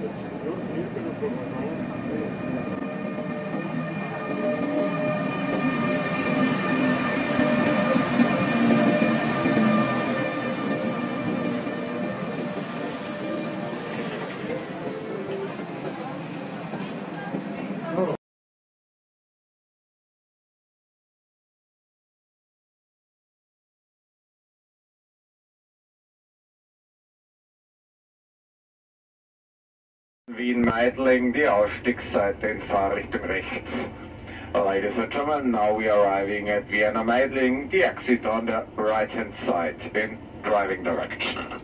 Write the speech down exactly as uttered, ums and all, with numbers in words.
Wien-Meidling, die Ausstiegsseite in Fahrrichtung rechts. Ladies and gentlemen, now we are arriving at Vienna Meidling, the exit on the right hand side in driving direction.